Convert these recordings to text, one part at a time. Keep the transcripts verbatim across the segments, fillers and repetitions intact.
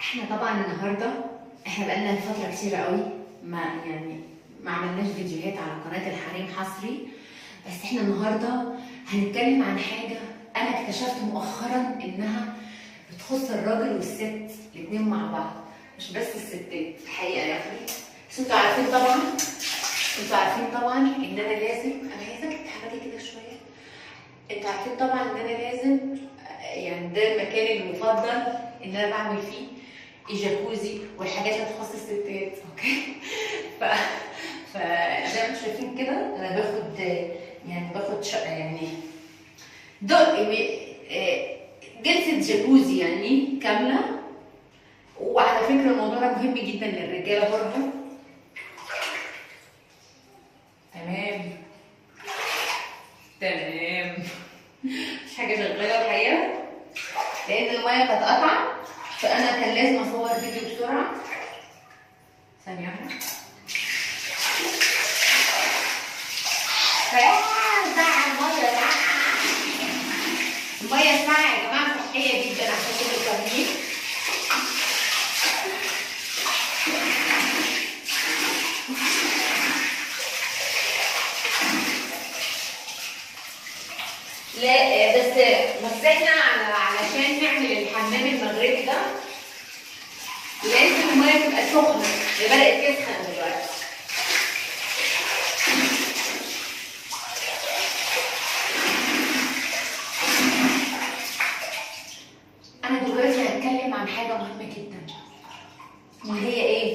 احنا طبعا النهارده احنا بقالنا فتره كتيره قوي ما يعني ما عملناش فيديوهات على قناه الحريم حصري. بس احنا النهارده هنتكلم عن حاجه انا اكتشفت مؤخرا انها بتخص الراجل والست الاتنين مع بعض، مش بس الستات الحقيقه يعني. بس انتوا عارفين طبعا انتوا عارفين طبعا ان انا لازم انا عايزاك تتحركي كده شويه. انتوا عارفين طبعا ان انا لازم يعني ده المكان المفضل ان انا بعمل فيه الجاكوزي والحاجات اللي تخص الستات، اوكي؟ ف ف زي ما انتم شايفين كده انا باخد يعني باخد شقه يعني دق جلسه جاكوزي يعني كامله. وعلى فكره الموضوع ده مهم جدا للرجاله برضه. تمام تمام مش حاجه شغاله الحقيقه لان الميه كانت قطعه، فانا كان لازم اصور فيديو بسرعه. ثانيه واحده. ساعة الميه ساعة الميه ساعة يا جماعه صحيه جدا عشان تبقوا فاهمين. لا بس بس احنا علشان نعمل الحمام المغربي ده لازم الميه تبقى سخنه، هي بدات تسخن دلوقتي. انا دلوقتي هتكلم عن حاجه مهمه جدا، وهي ايه؟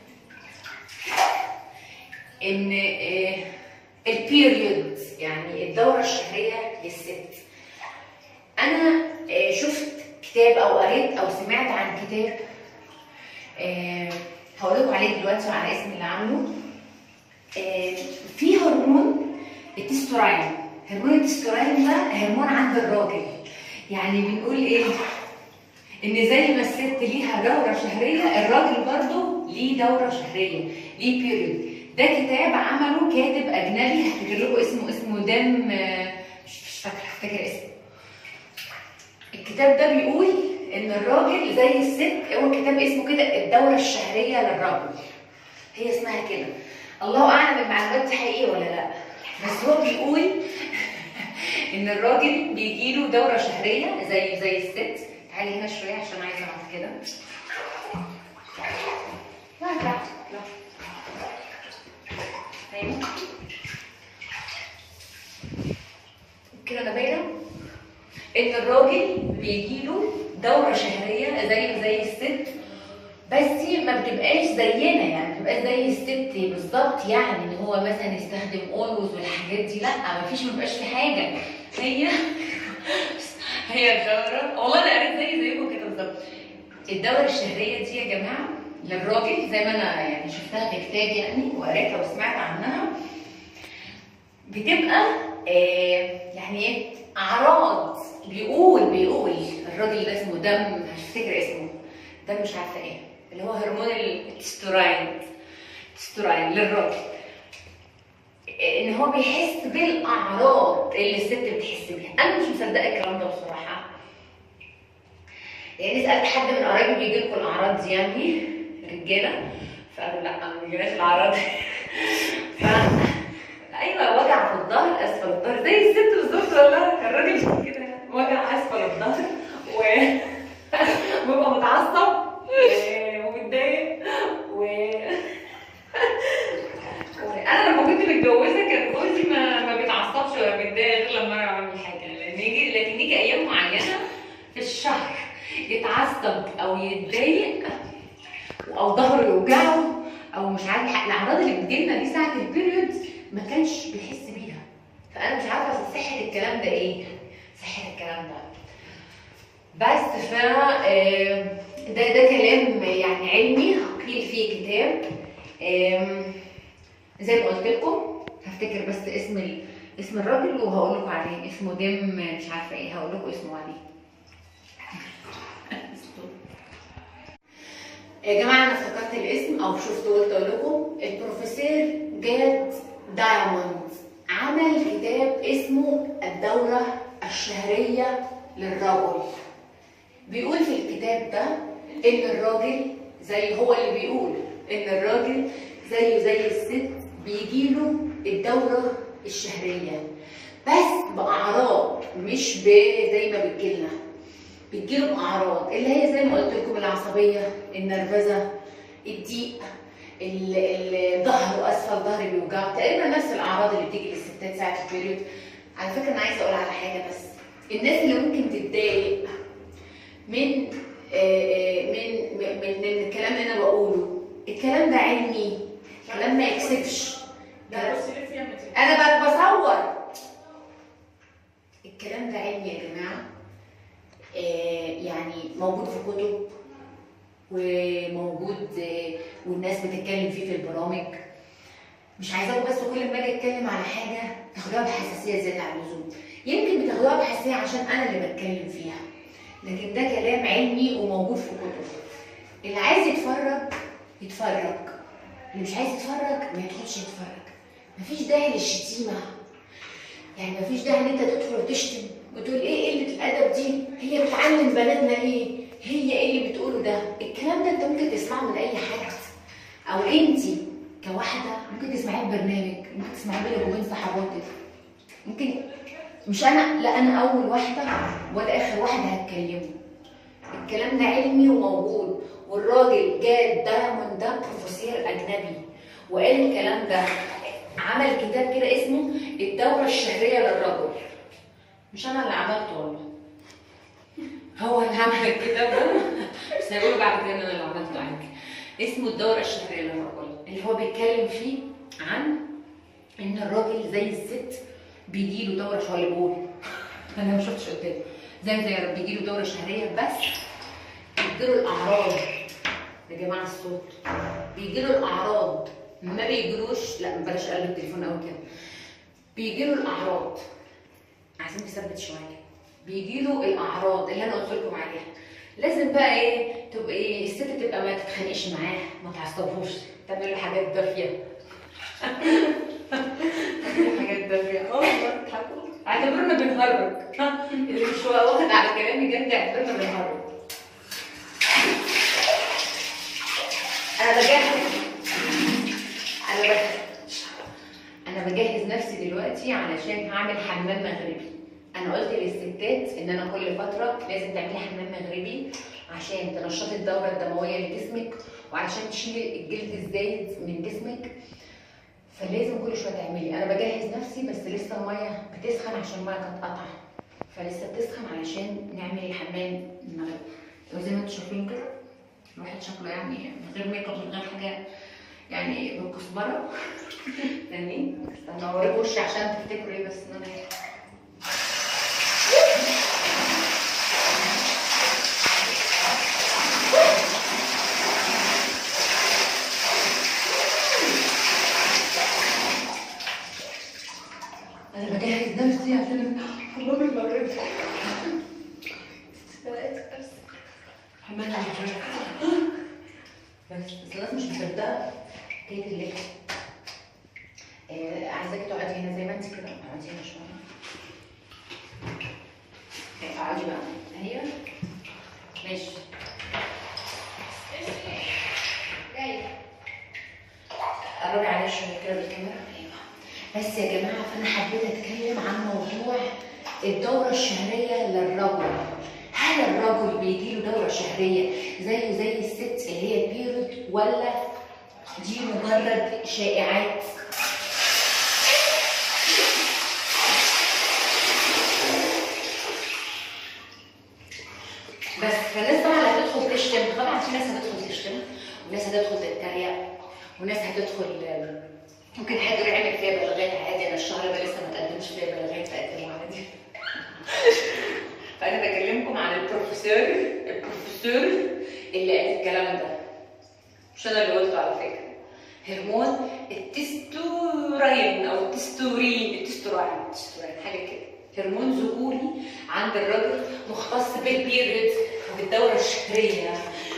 ان إيه البيريود يعني الدوره الشهريه للست. انا شفت كتاب او قريت او سمعت عن كتاب أه هقول لكم عليه دلوقتي وعلى اسم اللي عامله. أه في هرمون التستوستيرون. هرمون التستوستيرون ده هرمون عند الراجل. يعني بنقول ايه؟ ان زي ما الست ليها دوره شهريه الراجل برضه ليه دوره شهريه، ليه بيريود. ده كتاب عمله كاتب اجنبي، هفتكر لكم اسمه اسمه دم مش مش فاكره هفتكر اسمه. الكتاب ده بيقول ان الراجل زي الست، هو الكتاب اسمه كده الدوره الشهريه للرجل، هي اسمها كده. الله اعلم المعلومات دي حقيقيه ولا لا، بس هو بيقول ان الراجل بيجيله دوره شهريه زي زي الست. تعالي هنا شويه عشان عايزه اعمل كده. لا لا لا ايوه كده انا باينه ان الراجل بيجيله دوره شهريه زي زي الست، بس ما بتبقاش زينا يعني، ما بتبقاش زي الست بالظبط. يعني ان هو مثلا يستخدم اولوز والحاجات دي، لا ما فيش، ما بيبقاش في حاجه. هي هي الدوره، والله انا قريت زي زيكم كده بالظبط. الدوره الشهريه دي يا جماعه للراجل زي ما انا يعني شفتها في كتاب يعني وقريتها وسمعت عنها، بتبقى آه يعني ايه؟ اعراض. بيقول بيقول الراجل ده اسمه دم مش هفتكر اسمه، دم مش عارفه ايه، اللي هو هرمون التستوستيرون التستوستيرون للراجل، ان هو بيحس بالاعراض اللي الست بتحس بيها. انا مش مصدقه الكلام ده بصراحه. يعني سالت حد من قرايبي بيجي لكم الاعراض دي يعني رجاله، فقالوا لا ما بيجيناش الاعراض دي. ف ايوه وجع في الظهر، اسفل الظهر زي الست بالظبط. والله الراجل كده وجع اسفل الظهر و ببقى متعصب ومتضايق و انا لما كنت متجوزه كان جوزي ما ما بيتعصبش ولا بيتضايق غير لما انا بعمل حاجه، لان يجي لكن يجي ايام معينه في الشهر يتعصب او يتضايق او ظهره يوجعه او مش عارف. الاعراض اللي بتجيلنا دي ساعه البيريود ما كانش بيحس بيها. فانا مش عارفه صحه الكلام ده ايه، صحه الكلام ده. بس ف ده ده كلام يعني علمي قيل فيه كتاب. زي ما قلت لكم هفتكر بس اسم ال... اسم الراجل وهقول لكم عليه، اسمه دم مش عارفه ايه، هقول لكم اسمه عليه. يا جماعه انا افتكرت الاسم او شفت قلت اقول لكم. البروفيسور جاد دايموند عمل كتاب اسمه الدوره الشهريه للرجل. بيقول في الكتاب ده ان الراجل زي هو اللي بيقول ان الراجل زيه زي الست بيجيله الدوره الشهريه، بس باعراض مش زي ما بتجيلنا. بتجيله باعراض اللي هي زي ما قلت لكم: العصبيه، النرفزه، الضيق، الظهر واسفل ظهري بيوجعه، تقريبا نفس الاعراض اللي بتيجي للستات ساعه البيريود. على فكره انا عايزه اقول على حاجه، بس الناس اللي ممكن تتضايق من من من من الكلام اللي انا بقوله، الكلام ده علمي، الكلام ما يكسبش. انا بقى بصور، الكلام ده علمي يا جماعه، يعني موجود في كتب وموجود والناس بتتكلم فيه في البرامج. مش عايزاكم بس كل ما اجي اتكلم على حاجه تاخدوها بحساسيه زياده عن اللزوم. يمكن بتاخدوها بحساسيه عشان انا اللي بتكلم فيها، لكن ده كلام علمي وموجود في كتب. اللي عايز يتفرج يتفرج، اللي مش عايز يتفرج ما يدخلش يتفرج. مفيش داعي للشتيمه، يعني مفيش داعي ان انت تدخل وتشتم وتقول ايه قله الادب دي، هي بتعلم بناتنا ايه، هي ايه اللي بتقوله ده. الكلام ده انت ممكن تسمعه من اي حد، او انت كواحده ممكن تسمعيه في برنامج، ممكن تسمعيه بينك وبين صحباتك، ممكن مش انا، لا انا اول واحده ولا اخر واحده هتكلمه. الكلام ده علمي وموجود، والراجل جاب ده من ده بروفيسور اجنبي وقال الكلام ده، عمل كتاب كده اسمه الدوره الشهريه للرجل. مش انا اللي عملته والله، هو اللي عمل الكتاب ده، بس هيقولوا بعد كده انا اللي عملته عندي. اسمه الدوره الشهريه للرجل، اللي هو بيتكلم فيه عن ان الراجل زي الست بيجيله دوره شهريه. انا ما شفتش قدامي زي زي رب بيجيله دوره شهريه، بس بيجيله الاعراض يا جماعه. الصوت بيجيله الاعراض، ما بيجيلوش، لا بلاش قلب التليفون قوي كده. بيجيله الاعراض، عايزين نثبت شويه. بيجيله الاعراض اللي انا قلت لكم عليها. لازم بقى ايه تبقى ايه الست تبقى ما تتخانقش معاه، ما تعصبوش، تعمل له حاجات دافيه. تعمل حاجات دافيه اه والله بتضحكوا، اعتبرنا بنهرج. اللي مش واخد على كلامي جد اعتبرنا بنهرج. انا بجهز انا بجهز انا بجهز نفسي دلوقتي علشان هعمل حمام مغربي. انا قلت للستات ان انا كل فتره لازم تعملي حمام مغربي عشان تنشطي الدوره الدمويه لجسمك، وعشان تشيلي الجلد الزايد من جسمك، فلازم كل شويه تعملي. انا بجهز نفسي، بس لسه الميه بتسخن عشان الميه كانت قطعه، فلسه بتسخن علشان نعمل الحمام المغربي. وزي ما انتم شايفين كده الواحد شكله يعني من غير ميك اب، من غير حاجه، يعني بالكزبره. يعني استنى اوريكم وشي عشان تفتكروا ايه، بس ان انا انا بجهز نفسي عشان الحمام المغربي. حمام المغربي بس بس الناس مش مصدقه حكايه اللبس. آه عايزاكي تقعدي هنا زي ما انت كده، اقعدي هنا شويه. اقعدي بقى اهي ماشي. جاي قربي عليا شويه كده بالكاميرا. ايوه بس يا جماعه، فانا حبيت اتكلم عن موضوع الدوره الشهريه للرجل. هل الرجل بيجيله دوره شهريه زيه زي الست اللي هي البيريود، ولا دي مجرد شائعات؟ بس فالناس طبعا اللي هتدخل تشتم، طبعا في ناس هتدخل تشتم، وناس هتدخل تتريق، وناس هتدخل ممكن حد يعمل فيها بلاغات عادي. انا الشهر ده لسه ما تقدمش فيها بلاغات، تقدموا عادي. فانا بكلمكم عن البروفيسور البروفيسور اللي قال الكلام ده، مش انا اللي قلته على فكره. هرمون التستورين او التستورين التستورين التستورين حاجه كده، هرمون ذكوري عند الرجل مختص بالبيريود وبالدوره الشهريه.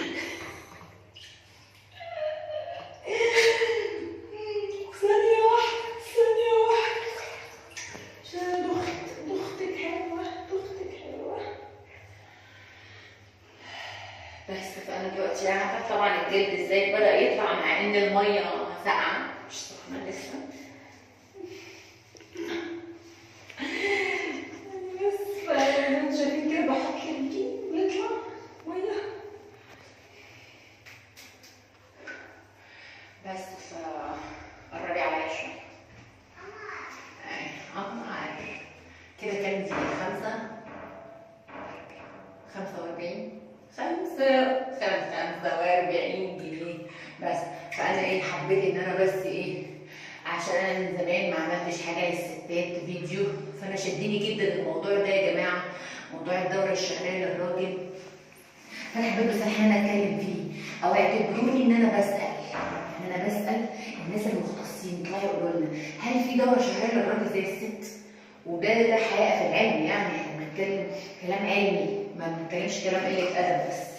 ثانيه واحده ثانيه واحده عشان دخت دختك حلوه دختك حلوه. بس فانا دلوقتي عارفه طبعا الجلد ازاي بدا يطلع مع ان الميه ساقعه مش سخنه لسه. بس فانتوا شايفين كده بحط الجين ويطلع ميه. بس ف قربي عليا شويه. اه عارف كده كام دي؟ خمسه خمسة وأربعين خمسة خمسة وأربعين جنيه بس. فأنا إيه حبيت إن أنا بس إيه عشان زمان ما عملتش حاجة للستات فيديو، فأنا شدني جدا الموضوع ده يا جماعة، موضوع الدورة الشهرية للراجل. فأنا حبيت بصراحة إن أنا أتكلم فيه، أو اعتبروني إن أنا بسأل، إن أنا بسأل الناس المختصين يطلعوا يقولوا لنا هل في دورة شهرية للراجل زي الست؟ وده ده حقيقة في العلم، يعني إحنا بنتكلم كلام علمي، ما بنتكلمش كلام قلة أدب بس.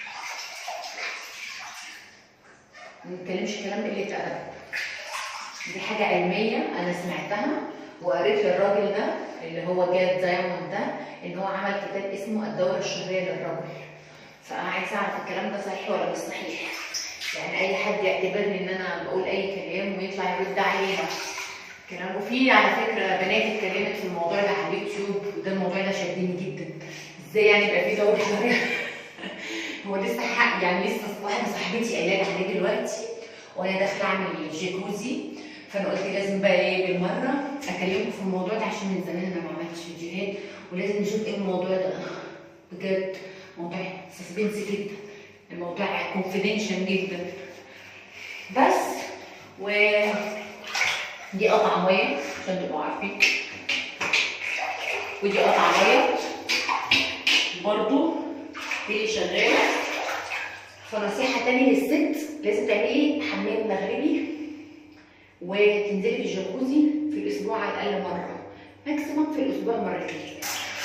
ما بنتكلمش كلام قلة أدب. دي حاجة علمية أنا سمعتها وقريت للراجل ده اللي هو جاد دايموند ده إن هو عمل كتاب اسمه الدورة الشهرية للرجل. فأنا عايزة أعرف الكلام ده صحيح ولا مش صحيح. يعني أي حد يعتبرني إن أنا بقول أي كلام ويطلع يرد علينا. كلام. وفي على فكرة بنات اتكلمت في الموضوع ده على اليوتيوب، وده الموضوع ده شدني جدا. ازاي يعني يبقى في دورة شهرية؟ هو لسه حق يعني لسه واحدة صاحبتي قايله لي عليه دلوقتي وانا داخله اعمل جاكوزي، فانا قلت لازم بقى ايه بالمره اكلمكم في الموضوع ده عشان من زمان انا ما عملتش فيديوهات، ولازم نشوف ايه الموضوع ده بجد. موضوع سسبنس جدا، الموضوع كونفيدنشال جدا. بس و دي قطعه ميه عشان تبقوا عارفين، ودي قطعه ميه برضو هي شغاله. فنصيحه تاني للست، لازم تعملي حمام مغربي وتنزلي في الجاكوزي في الاسبوع على الاقل مره، ماكسيموم في الاسبوع مرتين.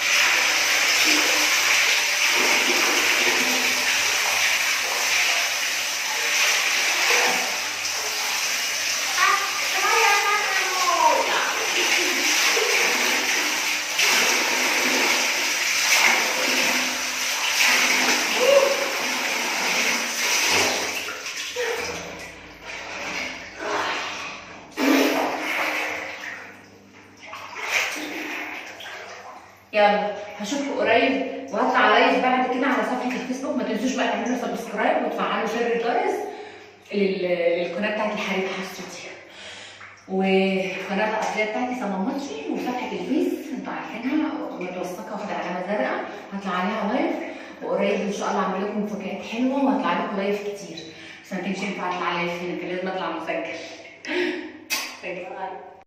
يلا هشوفكم قريب، وهطلع لايف بعد كده على صفحه الفيسبوك. ما تنسوش بقى تعملوا سبسكرايب وتفعلوا زر الجرس للقناه بتاعت الحريم حصرتي، والقناه الاصليه بتاعتي صممتشي، وصفحه الفيس انتوا عارفينها متوثقه واخده علامه زرقاء، هطلع عليها لايف. وقريب ان شاء الله اعمل لكم مفاجآت حلوه وهطلع لكم لايف كتير، بس ما كانش ينفع اطلع لايف هنا، كان لازم اطلع مسجل.